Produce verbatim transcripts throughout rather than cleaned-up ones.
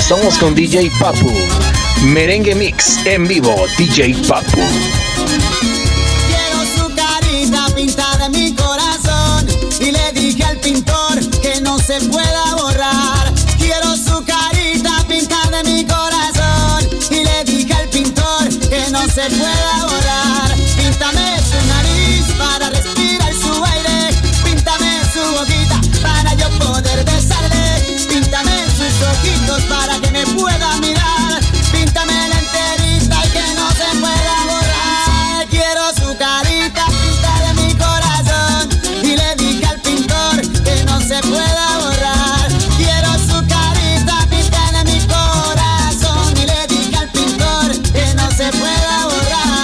Estamos con D J Papu. Merengue Mix en vivo, D J Papu. Quiero su carita pintada en mi corazón y le dije al pintor que no se pueda borrar. Quiero su carita pintada en mi corazón y le dije al pintor que no se pueda borrar. Píntame su nariz para respirar su aire, píntame su boquita para yo poder besarle, píntame sus ojitos para que me pueda mirar, píntame la enterita y que no se pueda borrar. Quiero su carita pintada en mi corazón y le dije al pintor que no se pueda borrar. Quiero su carita pintada en mi corazón y le dije al pintor que no se pueda borrar.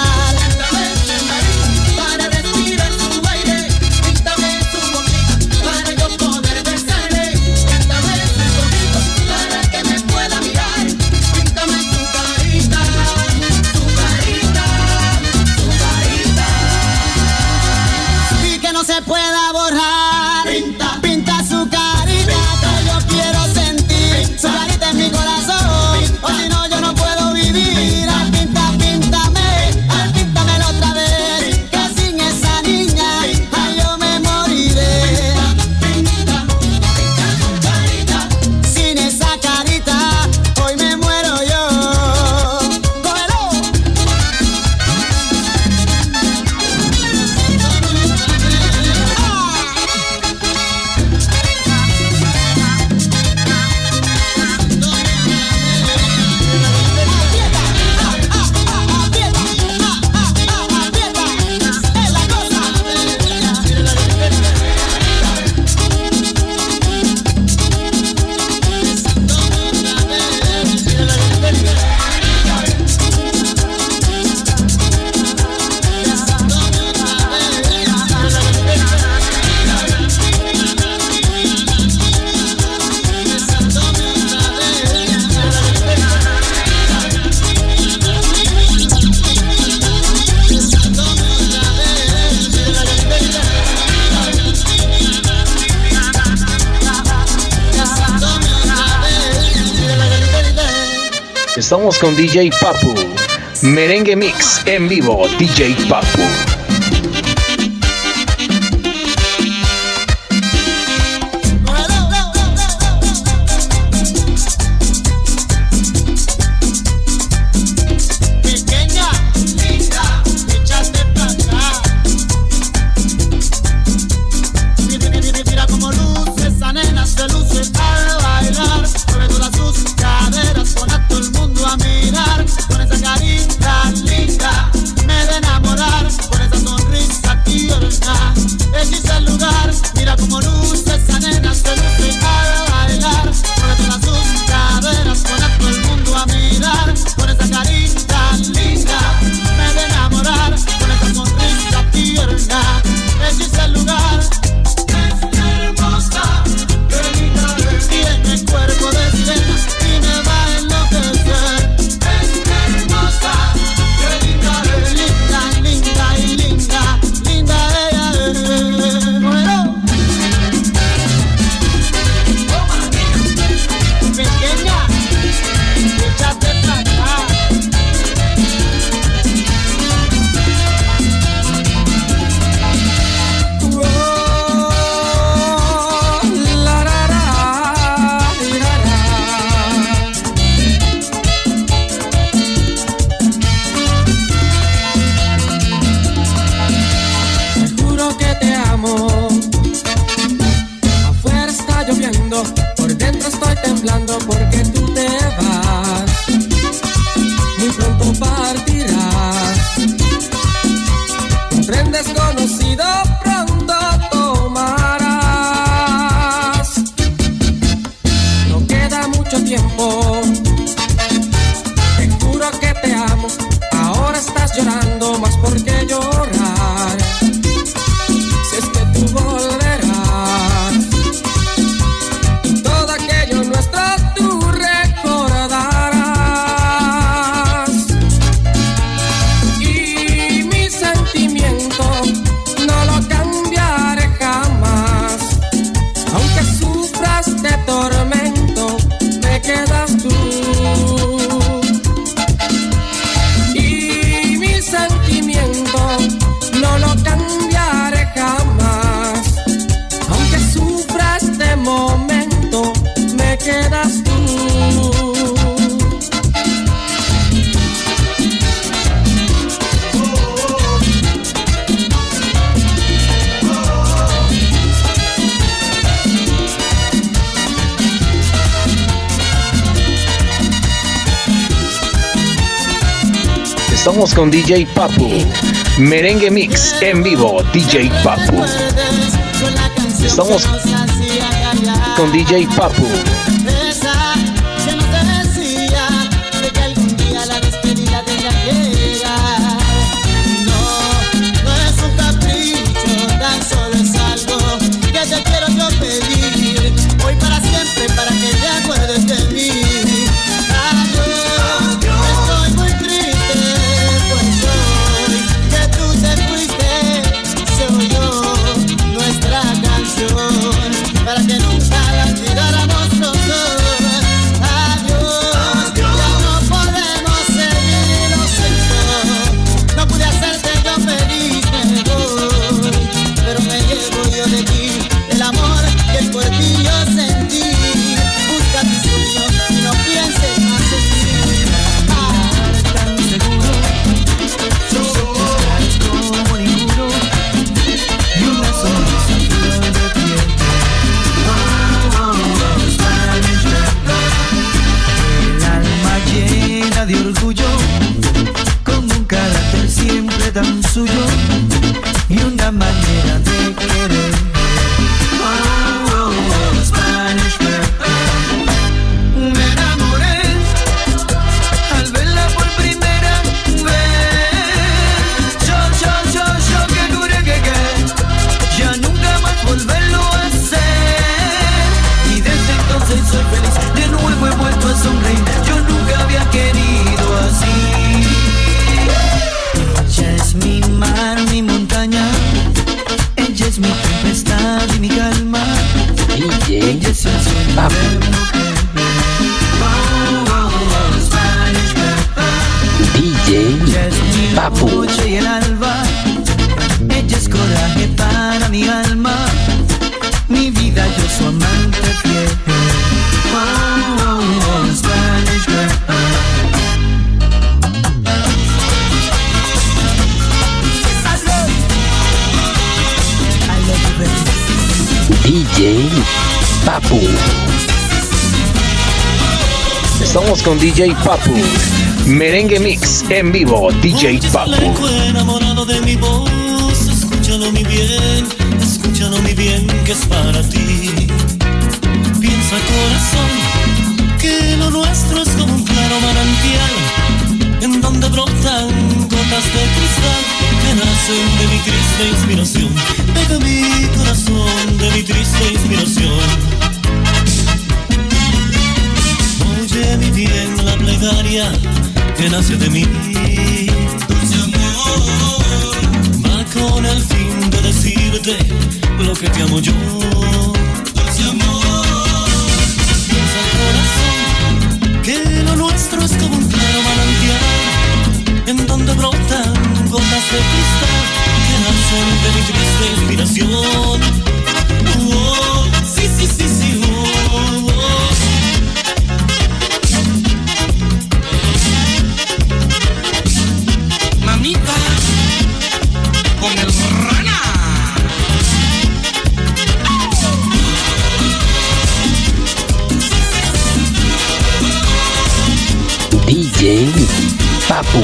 Para respirar su aire, píntame su boquita para yo poder besarle, píntame sus ojitos para que me pueda mirar, píntame su carita, su carita, su carita y que no se pueda borrar. Pinta, pinta su carita que yo quiero sentir, su carita en mi corazón, o si no yo no puedo vivir. Ay, pinta, píntame, ay, píntamelo otra vez, que sin esa niña, ay, yo me moriré. Pinta, pinta su carita, sin esa carita, hoy me muero yo. ¡Cógelo! Estamos con D J Papu. Merengue Mix en vivo, D J Papu. Pequeña, linda, échate para acá. Mira, mira, mira cómo luce esa nena, se luce al bailar, mueve todas sus caderas, pone a todo el mundo a mirar, con esa carita linda, me de enamorar, con esa Estamos con D J Papu. Merengue Mix en vivo, D J Papu. Estamos con D J Papu. Estamos con D J Papu. Merengue Mix en vivo, D J Papu. Enamorado de mi voz, escúchalo mi bien, escúchalo mi bien, que es para ti. Piensa corazón, que lo nuestro es como un claro manantial, en donde brotan gotas de cristal, que nacen de mi triste inspiración. Pega mi corazón de mi triste inspiración. Oye mi bien la plegaria que nace de mí, dulce amor, va con el fin de decirte lo que te amo yo, dulce amor. Piensa corazón, que lo nuestro es como un claro manantial, en donde brotan gotas de cristal, que nacen de mi triste inspiración. Oh, sí, sí, sí, sí, oh, oh. Con el rana. D J Papu.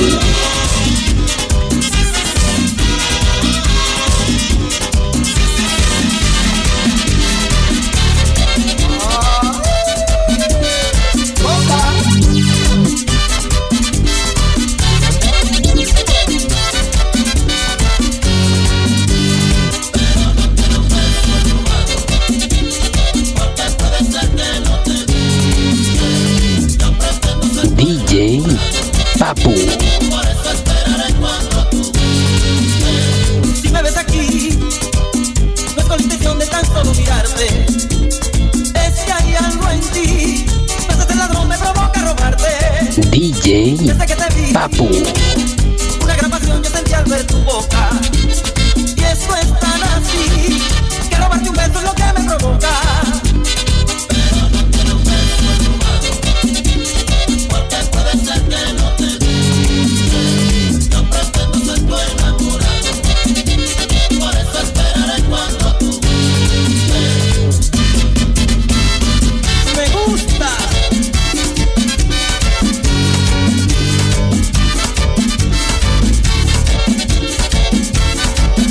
D J Papu. Si me ves aquí, no es con la intención de tan solo mirarte, es que hay algo en ti, pues este ladrón me provoca robarte. D J Desde que te vi, Papu. una gran pasión yo sentí al ver tu boca, y eso es tan así, que robarte un beso es lo que me provoca.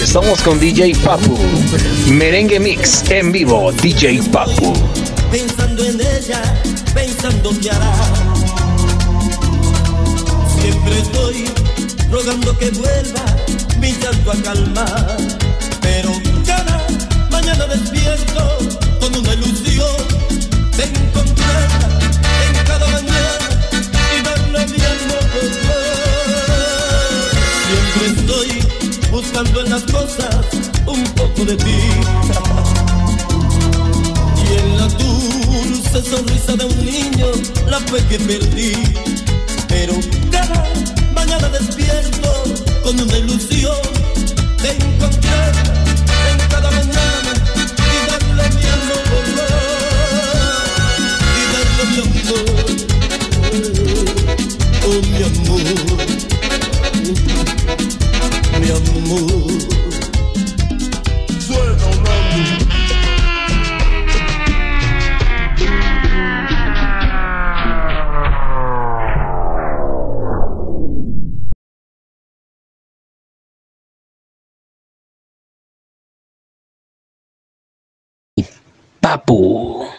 Estamos con D J Papu. Merengue Mix en vivo, D J Papu. Pensando en ella, pensando que hará. Siempre estoy rogando que vuelva mi llanto a calmar. Pero cada mañana despierto con una ilusión de encontrarla en cada mañana y darle mi amor. Siempre estoy buscando en las cosas un poco de ti. Y en la dulce sonrisa de un niño la fe que perdí. Pero cada mañana despierto con una ilusión de encontrarla en cada mañana y darle mi amor, y darle mi amor, oh mi amor, mi amor. Suena un Papu.